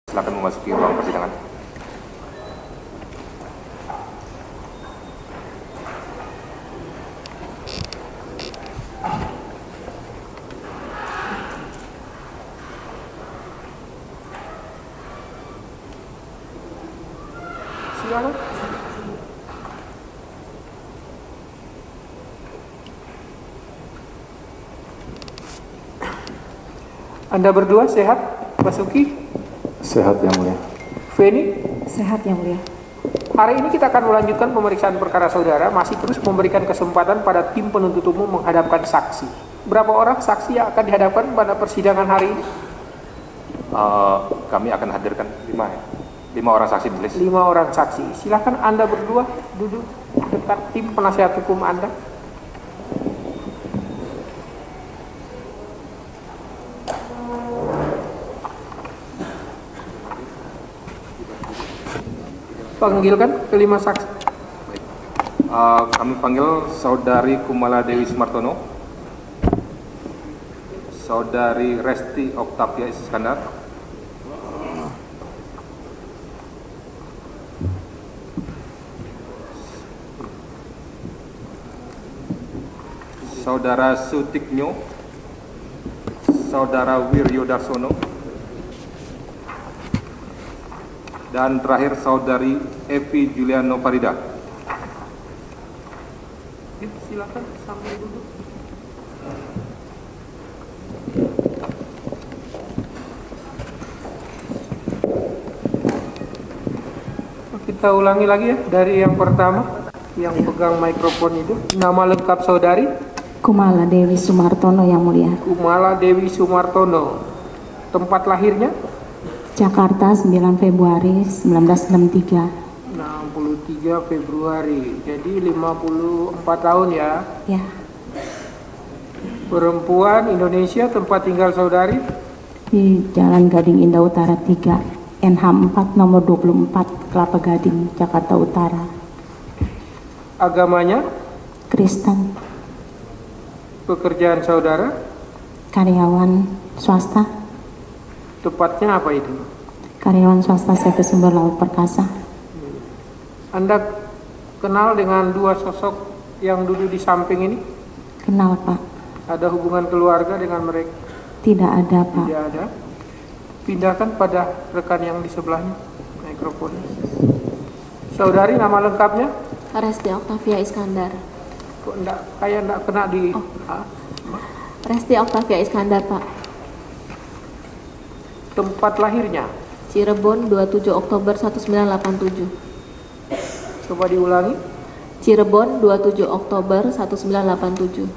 Silakan memasuki ruang persidangan. Silakan. Anda berdua sehat, Basuki? Sehat yang mulia. Feni? Sehat yang mulia. Hari ini kita akan melanjutkan pemeriksaan perkara saudara, masih terus memberikan kesempatan pada tim penuntut umum menghadapkan saksi. Berapa orang saksi yang akan dihadapkan pada persidangan hari ini? Kami akan hadirkan 5 orang saksi tulis. 5 orang saksi. Silakan Anda berdua duduk dekat tim penasihat hukum Anda. Panggilkan kelima saksi. Kami panggil Saudari Kumala Dewi Sumartono, Saudari Resti Oktavia Iskandar, Saudara Sutiknyo, Saudara Wiryo Darsono, dan terakhir Saudari Evi Juliano Farida. Silakan sambil duduk. Kita ulangi lagi ya dari yang pertama, yang pegang mikrofon itu. Nama lengkap saudari? Kumala Dewi Sumartono yang mulia. Kumala Dewi Sumartono. Tempat lahirnya? Jakarta 9 Februari 1963. 63 Februari. Jadi 54 tahun ya. Ya, Perempuan Indonesia, tempat tinggal saudari? di Jalan Gading Indah Utara 3, NH 4 nomor 24, Kelapa Gading, Jakarta Utara. Agamanya? Kristen. Pekerjaan saudara? Karyawan swasta. Tepatnya apa itu? Karyawan swasta CV Sumber Laut Perkasa. Anda kenal dengan dua sosok yang duduk di samping ini? Kenal Pak? Ada hubungan keluarga dengan mereka? Tidak ada Pak. Tidak ada. Pindahkan pada rekan yang di sebelahnya mikrofonnya. Saudari, nama lengkapnya? Resti Oktavia Iskandar. Kok kayak enggak kena di... Resti Oktavia Iskandar, Pak. Tempat lahirnya? Cirebon 27 Oktober 1987. Coba diulangi. Cirebon 27 Oktober 1987.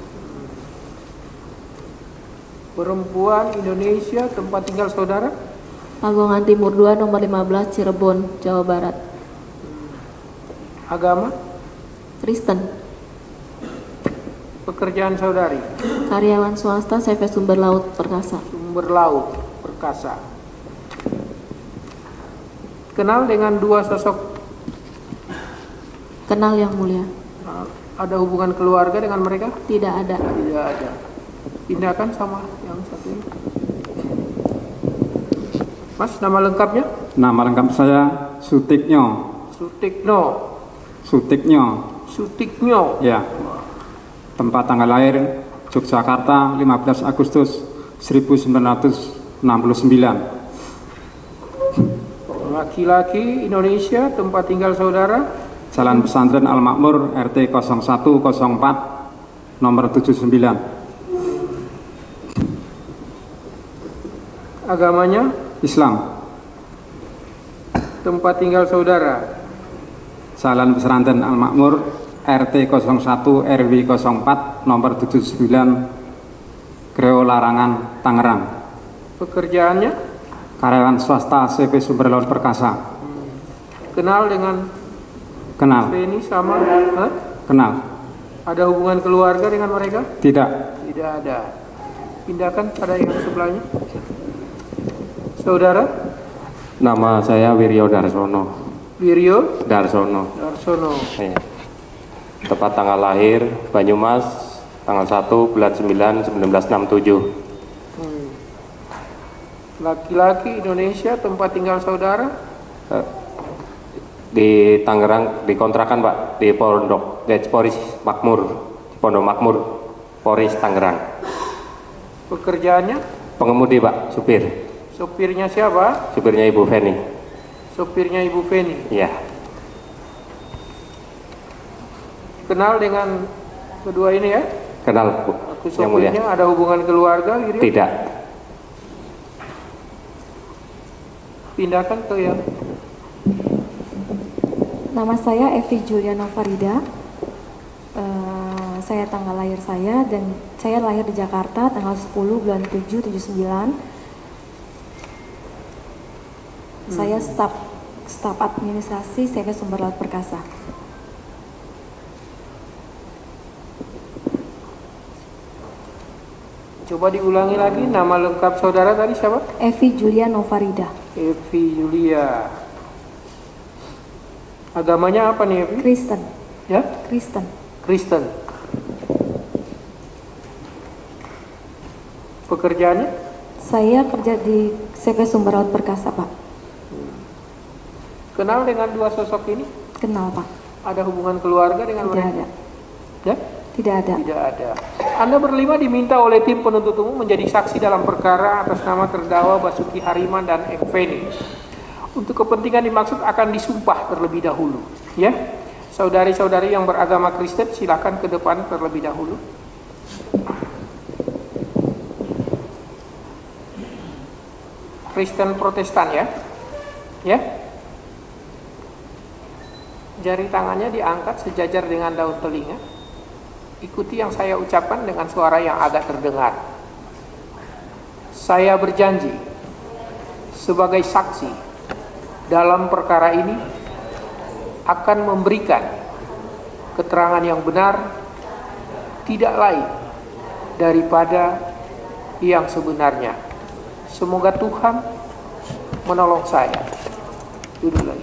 Perempuan Indonesia, tempat tinggal saudara? Pagongan Timur 2 nomor 15 Cirebon, Jawa Barat. Agama? Kristen. Pekerjaan saudari? Karyawan swasta CV Sumber Laut Perkasa. Sumber Laut Perkasa. Kenal dengan dua sosok? Kenal yang mulia. Ada hubungan keluarga dengan mereka? Tidak ada. Tidak ada. Pindahkan sama yang satu ini. Mas, nama lengkapnya? Nama lengkap saya Sutiknyo. Sutikno. Sutiknyo. Sutiknyo. Ya. Tempat tanggal lahir Yogyakarta 15 Agustus 1969. Laki-laki Indonesia, tempat tinggal saudara? Jalan Pesantren Al Makmur RT 0104 nomor 79. Agamanya? Islam. Tempat tinggal saudara? Jalan Pesantren Al Makmur RT 01 RW 04 nomor 79 Greo Larangan, Tangerang. Pekerjaannya? Karyawan swasta CV Sumber Laut Perkasa. Kenal dengan Kenal. Feni sama? Kenal. Ada hubungan keluarga dengan mereka? Tidak. Tidak ada. Pindahkan pada yang sebelahnya. Saudara? Nama saya Wiryo Darsono. Wiryo Darsono. Darsono. Iya. Tepat tanggal lahir Banyumas tanggal 1 bulan 9 1967. Laki-laki Indonesia, tempat tinggal saudara? Di Tangerang, di kontrakan Pak, di Pondok Poris Makmur, Pondok Makmur, Poris Tangerang. Pekerjaannya? Pengemudi Pak, supir. Sopirnya siapa? Supirnya Ibu Feni. Sopirnya Ibu Feni. Iya. Kenal dengan kedua ini ya? Kenal Bu. Aku Yang mulia. sopirnya ada hubungan keluarga gitu? Tidak. Pindahkan ke yang Nama saya Evi Juliano Farida. Saya tanggal lahir saya dan saya lahir di Jakarta tanggal 10 bulan 7 79. Saya staf administrasi CV Sumber Laut Perkasa. Coba diulangi lagi nama lengkap saudara tadi siapa? Evi Juliano Farida. Evi Julia. Agamanya apa nih Evi? Kristen. Ya? Kristen. Kristen. Pekerjaannya? Saya kerja di CV Sumber Laut Perkasa, Pak. Kenal dengan dua sosok ini? Kenal, Pak. Ada hubungan keluarga dengan Tidak mereka? ada. Ya? Tidak ada. Tidak ada. Anda berlima diminta oleh tim penuntut umum menjadi saksi dalam perkara atas nama terdakwa Basuki Hariman dan Eng Feni. Untuk kepentingan dimaksud akan disumpah terlebih dahulu. Ya, saudari-saudari yang beragama Kristen silakan ke depan terlebih dahulu. Kristen Protestan ya, ya. Jari tangannya diangkat sejajar dengan daun telinga. Ikuti yang saya ucapkan dengan suara yang agak terdengar. Saya berjanji sebagai saksi dalam perkara ini akan memberikan keterangan yang benar, tidak lain daripada yang sebenarnya. Semoga Tuhan menolong saya. Duduk lagi.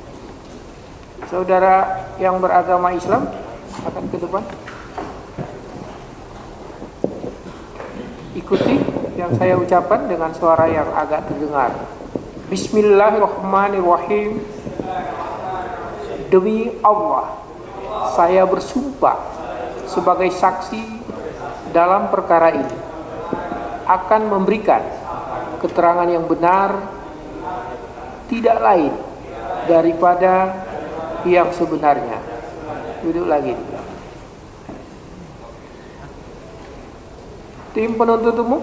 Saudara yang beragama Islam akan ke depan. Ikuti yang saya ucapkan dengan suara yang agak terdengar. Bismillahirrahmanirrahim. Demi Allah, saya bersumpah sebagai saksi dalam perkara ini akan memberikan keterangan yang benar, tidak lain daripada yang sebenarnya. Duduk lagi. Tim penuntut umum,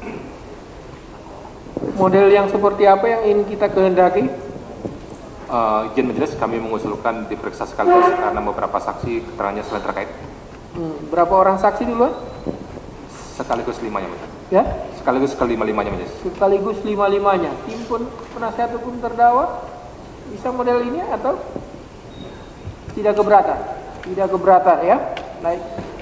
model yang seperti apa yang ingin kita kehendaki? Izin majelis, kami mengusulkan diperiksa sekaligus karena beberapa saksi keterangannya selain terkait. Berapa orang saksi duluan? Sekaligus 5-nya majelis. Ya, Sekaligus kelima-limanya majelis. sekaligus 5-5-nya. Tim penasihat hukum terdakwa bisa model ini atau tidak keberatan? Tidak keberatan ya. Baik.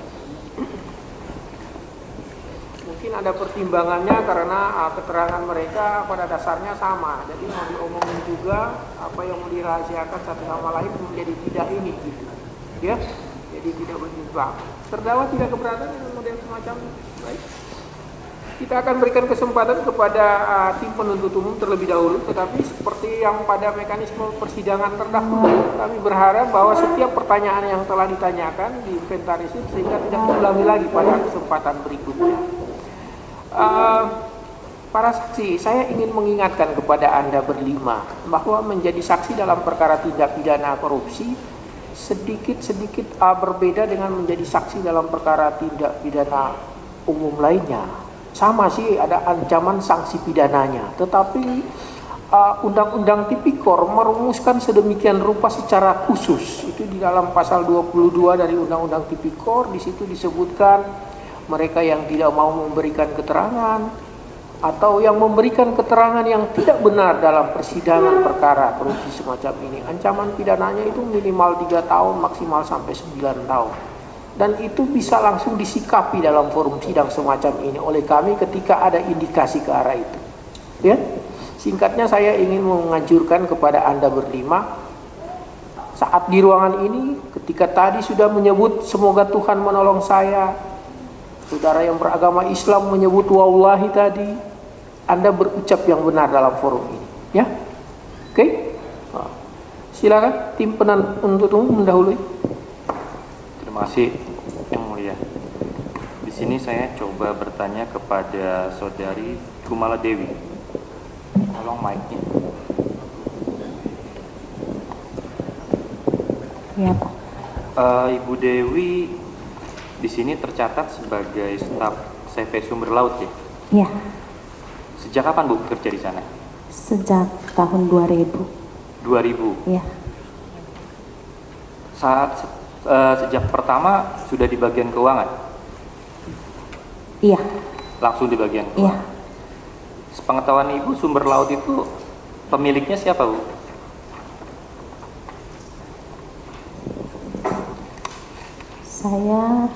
Mungkin ada pertimbangannya karena keterangan mereka pada dasarnya sama. Jadi mau diomongin juga apa yang mau dirahasiakan satu sama lain menjadi tidak ini gitu. Ya. Jadi tidak berimbang. Terdakwa tidak keberatan dengan model semacam ini. Baik. Kita akan berikan kesempatan kepada tim penuntut umum terlebih dahulu, tetapi seperti yang pada mekanisme persidangan terdahulu, kami berharap bahwa setiap pertanyaan yang telah ditanyakan diinventarisir sehingga tidak diulangi lagi pada kesempatan berikutnya. Para saksi, saya ingin mengingatkan kepada Anda berlima bahwa menjadi saksi dalam perkara tindak pidana korupsi sedikit-sedikit berbeda dengan menjadi saksi dalam perkara tindak pidana umum lainnya. Sama sih, ada ancaman sanksi pidananya, tetapi Undang-Undang Tipikor merumuskan sedemikian rupa secara khusus. Itu di dalam pasal 22 dari Undang-Undang Tipikor. Di situ disebutkan mereka yang tidak mau memberikan keterangan atau yang memberikan keterangan yang tidak benar dalam persidangan perkara korupsi semacam ini, ancaman pidananya itu minimal 3 tahun, maksimal sampai 9 tahun. Dan itu bisa langsung disikapi dalam forum sidang semacam ini oleh kami ketika ada indikasi ke arah itu. Ya, singkatnya saya ingin menganjurkan kepada Anda berlima, saat di ruangan ini, ketika tadi sudah menyebut semoga Tuhan menolong saya, saudara yang beragama Islam menyebut wallahi tadi, Anda berucap yang benar dalam forum ini, ya. Oke? Silakan tim penuntut umum mendahului. Terima kasih Yang Mulia. Di sini saya coba bertanya kepada Saudari Kumala Dewi. Tolong mic-nya. Ya, Pak. Ibu Dewi di sini tercatat sebagai staf CV Sumber Laut ya? Ya, Sejak kapan Bu kerja di sana? sejak tahun 2000. 2000. Ya, Sejak pertama sudah di bagian keuangan? iya, Langsung di bagian iya. keuangan? Sepengetahuan Ibu, Sumber Laut itu pemiliknya siapa Bu? Saya,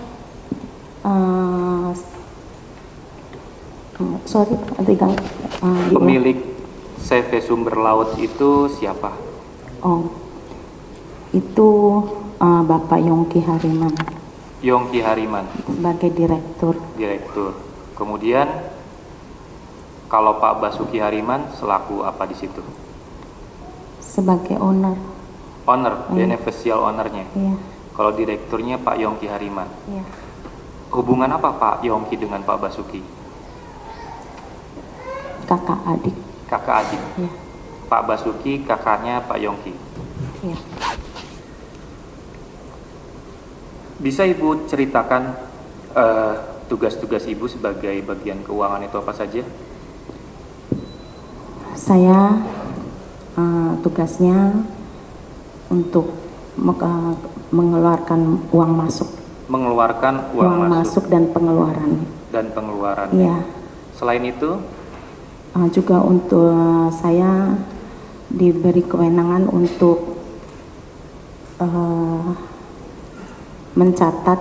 sorry, digang. Pemilik CV Sumber Laut itu siapa? Oh, itu Bapak Yongki Hariman Yongki Hariman, sebagai direktur. direktur. Kemudian kalau Pak Basuki Hariman selaku apa di situ? Sebagai owner. Owner, beneficial ownernya. Iya, Kalau direkturnya Pak Yongki Hariman. iya. Hubungan apa Pak Yongki dengan Pak Basuki? Kakak adik. Kakak adik. Iya, Pak Basuki kakaknya Pak Yongki. iya. Bisa Ibu ceritakan tugas-tugas Ibu sebagai bagian keuangan itu apa saja? Saya tugasnya untuk mengeluarkan uang masuk. Mengeluarkan uang masuk dan pengeluaran. dan pengeluaran. Iya. Selain itu, Juga untuk saya diberi kewenangan untuk mencatat,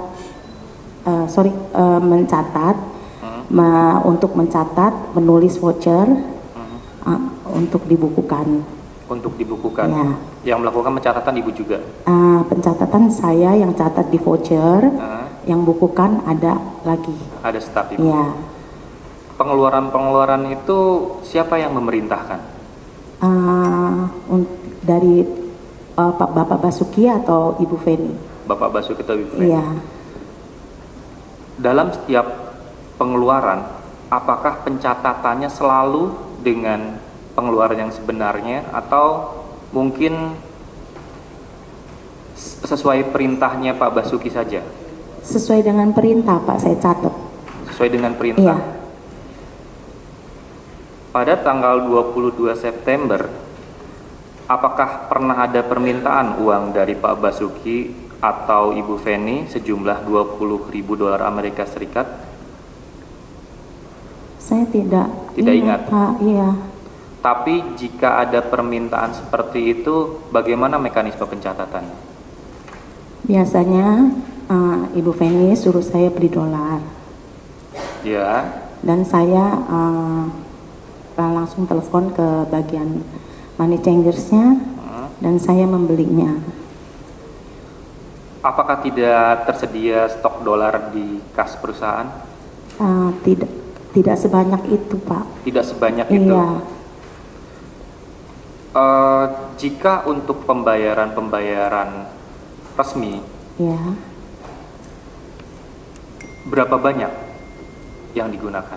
untuk mencatat, menulis voucher untuk dibukukan. untuk dibukukan. Ya. Yang melakukan pencatatan Ibu juga. Pencatatan saya yang catat di voucher, yang bukukan ada lagi. Ada staf Ibu. Ya. Pengeluaran-pengeluaran itu siapa yang memerintahkan? Dari Bapak Basuki atau Ibu Feni? Bapak Basuki atau Ibu Feni? Iya. Dalam setiap pengeluaran, apakah pencatatannya selalu dengan pengeluaran yang sebenarnya atau mungkin sesuai perintahnya Pak Basuki saja? Sesuai dengan perintah Pak, saya catat. Sesuai dengan perintah? Iya. Pada tanggal 22 September, apakah pernah ada permintaan uang dari Pak Basuki atau Ibu Feni sejumlah $20.000 Amerika Serikat? Saya tidak ingat. Pak, iya. Tapi jika ada permintaan seperti itu, bagaimana mekanisme pencatatannya? Biasanya Ibu Feni suruh saya beli dolar. Ya. Dan saya langsung telepon ke bagian money changersnya dan saya membelinya. Apakah tidak tersedia stok dolar di kas perusahaan? Tidak sebanyak itu Pak. Tidak sebanyak itu? Iya. Jika untuk pembayaran resmi, ya, berapa banyak yang digunakan?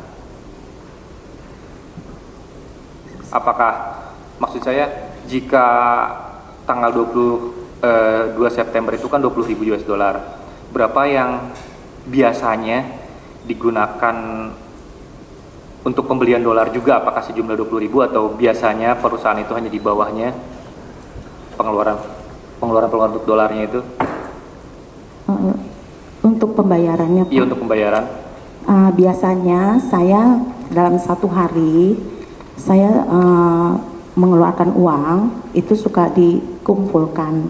Apakah, maksud saya, jika tanggal 2 September itu kan $20.000, berapa yang biasanya digunakan untuk pembelian dolar juga? Apakah sejumlah 20.000 atau biasanya perusahaan itu hanya di bawahnya pengeluaran untuk dolarnya itu? Untuk pembayarannya Pak? Iya, untuk pembayaran. Biasanya saya dalam satu hari saya mengeluarkan uang itu suka dikumpulkan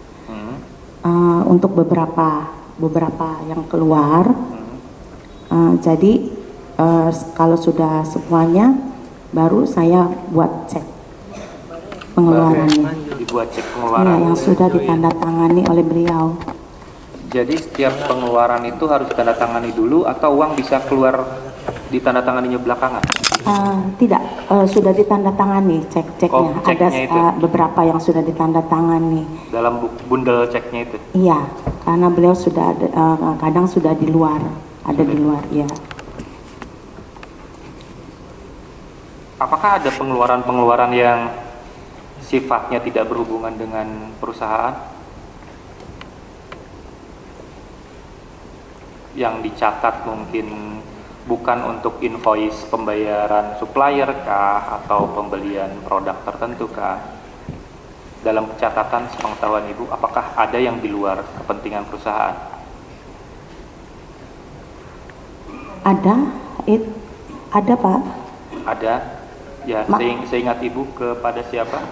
untuk beberapa yang keluar. Jadi kalau sudah semuanya baru saya buat cek pengeluarannya. Dibuat cek pengeluaran. Ya, yang sudah ditandatangani oleh beliau. Jadi setiap pengeluaran itu harus ditandatangani dulu atau uang bisa keluar ditandatanganinya belakangan? Tidak, sudah ditandatangani cek-ceknya. Oh, ceknya Ada itu. beberapa yang sudah ditandatangani. Dalam bundel ceknya itu. Iya, karena beliau sudah ada, kadang sudah di luar, ada di luar, ya. Apakah ada pengeluaran-pengeluaran yang sifatnya tidak berhubungan dengan perusahaan? Yang dicatat mungkin bukan untuk invoice pembayaran supplier kah atau pembelian produk tertentu kah? Dalam catatan sepengetahuan Ibu, apakah ada yang di luar kepentingan perusahaan? Ada, ada Pak. Ada? Ya, seingat Ibu kepada siapa?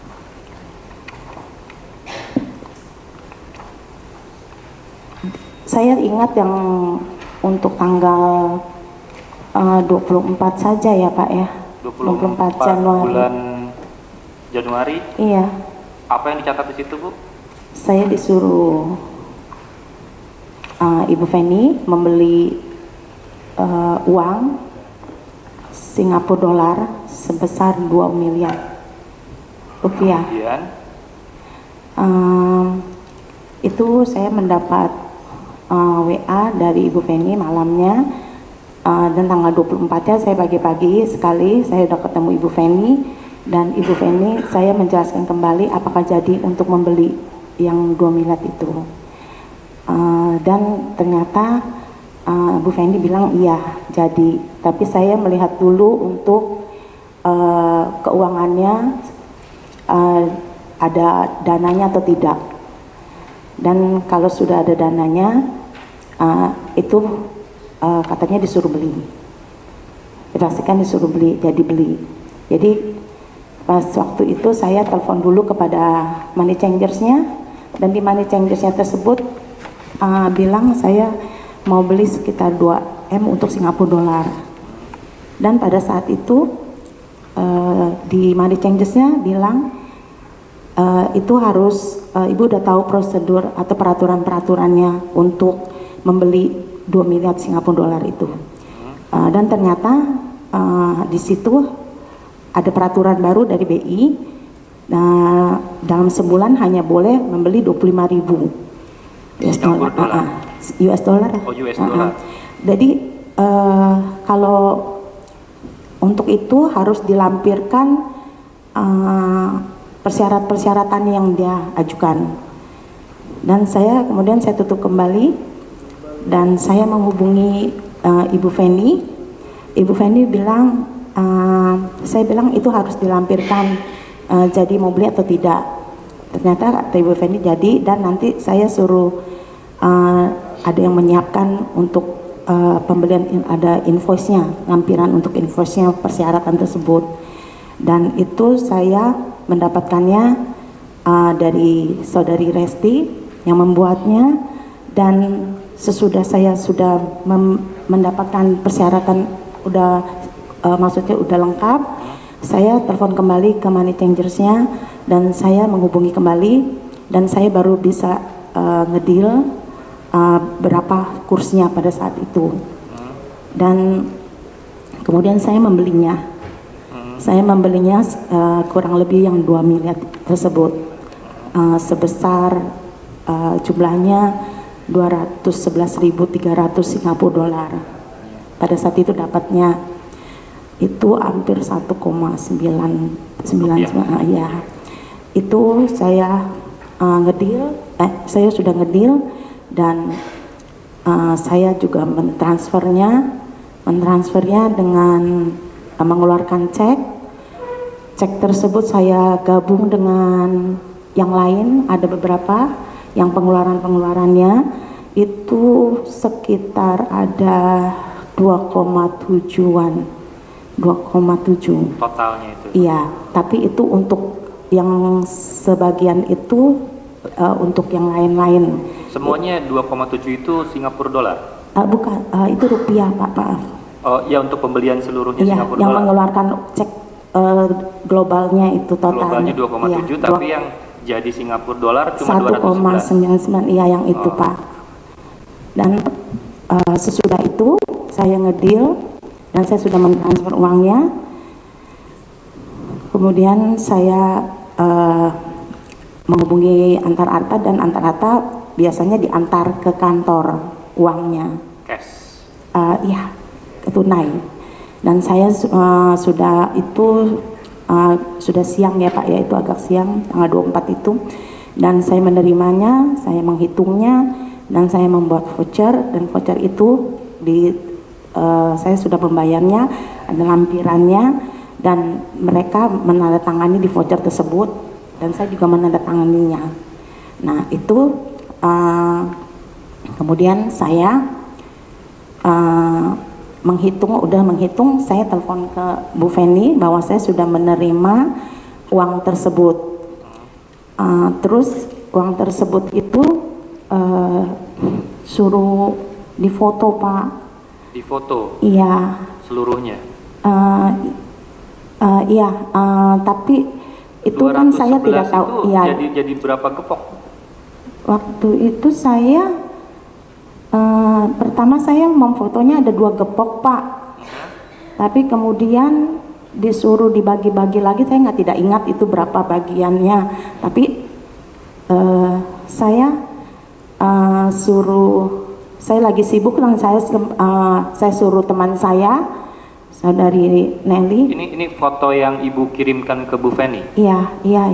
Saya ingat yang untuk tanggal 24 saja ya Pak ya. 24 Januari. bulan Januari. Iya. Apa yang dicatat di situ, Bu? Saya disuruh Ibu Feni membeli uang Singapura dolar sebesar 2 miliar rupiah. Kemudian Itu saya mendapat WA dari Ibu Feni malamnya, dan tanggal 24-nya saya pagi-pagi sekali saya sudah ketemu Ibu Feni, dan Ibu Feni saya menjelaskan kembali apakah jadi untuk membeli yang 2 miliar itu. Dan ternyata Bu Feni bilang iya jadi, tapi saya melihat dulu untuk keuangannya ada dananya atau tidak. Dan kalau sudah ada dananya, itu katanya disuruh beli, dipastikan disuruh beli, jadi beli. Jadi pas waktu itu saya telepon dulu kepada money changersnya, dan di money changersnya tersebut bilang saya mau beli sekitar 2M untuk Singapura dolar. Dan pada saat itu di money changersnya bilang itu harus Ibu udah tahu prosedur atau peraturan-peraturannya untuk membeli 2 miliar Singapura dolar itu. Dan ternyata di situ ada peraturan baru dari BI. Dalam sebulan hanya boleh membeli 25.000 US dollar. US dollar. Oh, US dollar. Jadi kalau untuk itu harus dilampirkan persyaratan yang dia ajukan. Dan kemudian saya tutup kembali dan saya menghubungi Ibu Feni. Ibu Feni bilang, saya bilang itu harus dilampirkan jadi mau beli atau tidak. Ternyata kata Ibu Feni jadi, dan nanti saya suruh ada yang menyiapkan untuk pembelian, ada invoice-nya, lampiran untuk invoice-nya persyaratan tersebut. Dan itu saya mendapatkannya dari saudari Resti yang membuatnya, dan sesudah saya sudah mendapatkan persyaratan maksudnya udah lengkap, saya telepon kembali ke money changersnya dan saya menghubungi kembali, dan saya baru bisa ngedeal berapa kursnya pada saat itu. Dan kemudian saya membelinya. Saya membelinya kurang lebih yang 2 miliar tersebut, sebesar jumlahnya 211.300 Singapura dolar. Pada saat itu dapatnya itu hampir 1,99 ya. Itu saya saya sudah ngedeal, dan saya juga mentransfernya dengan mengeluarkan cek tersebut. Saya gabung dengan yang lain, ada beberapa yang pengeluarannya itu sekitar ada 2,7 totalnya itu. Iya, tapi itu untuk yang sebagian itu untuk yang lain-lain. Semuanya 2,7 itu Singapura dolar? Bukan, itu rupiah Pak, maaf. Oh ya, untuk pembelian seluruhnya Iya, Singapura yang dolar. mengeluarkan cek globalnya itu totalnya. Globalnya 2,7, iya, tapi yang jadi Singapura dolar cuma 1,99, iya yang itu Pak. Dan sesudah itu saya ngedeal dan saya sudah mentransfer uangnya. Kemudian saya menghubungi Antar Arta, dan Antar Arta biasanya diantar ke kantor uangnya. Cash. Iya, tunai. Dan saya sudah siang ya Pak, ya itu agak siang, tanggal 24 itu. Dan saya menerimanya, saya menghitungnya, dan saya membuat voucher, dan voucher itu saya sudah membayarnya, ada lampirannya, dan mereka menandatangani di voucher tersebut, dan saya juga menandatanganinya. Nah itu kemudian saya udah menghitung, saya telepon ke Bu Feni bahwa saya sudah menerima uang tersebut. Terus uang tersebut itu suruh difoto Pak. Difoto? Iya. Seluruhnya? Iya, tapi itu kan saya tidak tahu. Iya. Jadi berapa gepok? Waktu itu saya pertama saya memfotonya ada 2 gepok Pak. Tapi kemudian disuruh dibagi-bagi lagi, saya tidak ingat itu berapa bagiannya. Tapi saya saya lagi sibuk, dan saya suruh teman saya, Saudari Nelly. Ini foto yang Ibu kirimkan ke Bu Feni? Iya.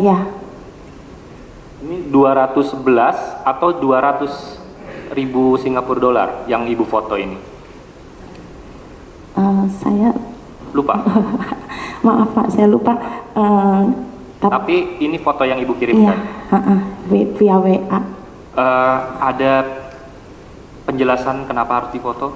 Ini 211 atau 200.000 Singapura dolar yang Ibu foto ini? Saya lupa. Maaf Pak, saya lupa. Tapi ini foto yang Ibu kirimkan? Iya, via WA. Ada penjelasan kenapa harus difoto?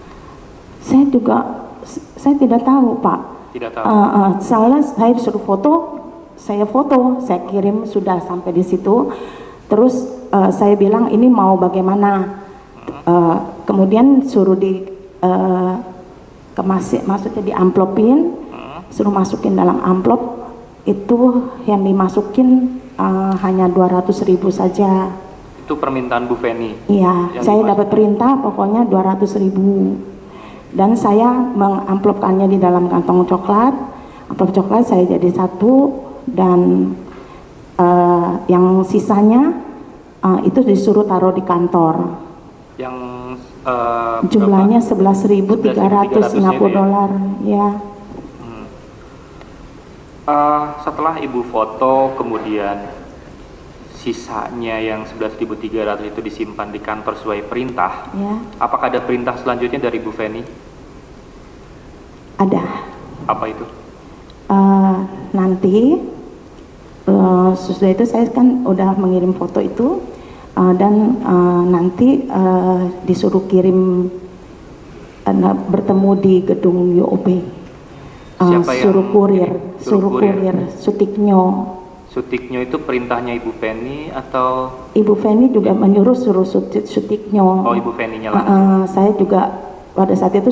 Saya tidak tahu Pak. Tidak tahu. Soalnya saya disuruh foto, saya kirim, sudah sampai di situ. Terus saya bilang ini mau bagaimana? Kemudian suruh maksudnya diamplopin, suruh masukin dalam amplop. Itu yang dimasukin hanya 200.000 saja. Itu permintaan Bu Feni? Iya, saya dapat perintah pokoknya 200.000. Dan saya mengamplopkannya di dalam kantong coklat. Amplop coklat saya jadi 1, dan yang sisanya itu disuruh taruh di kantor. Yang jumlahnya 11.300 Singapura dolar. Ya. Setelah Ibu foto, kemudian sisanya yang 11.300 itu disimpan di kantor sesuai perintah. Ya. Apakah ada perintah selanjutnya dari Bu Feni? Ada. Apa itu? Nanti sesudah itu saya kan udah mengirim foto itu, dan nanti disuruh kirim, bertemu di gedung UOB. Suruh kurir, Sutiknyo. Sutiknyo itu perintahnya Ibu Feni atau? Ibu Feni juga menyuruh suruh Sutiknyo. Oh, Ibu Feninya langsung. Saya juga pada saat itu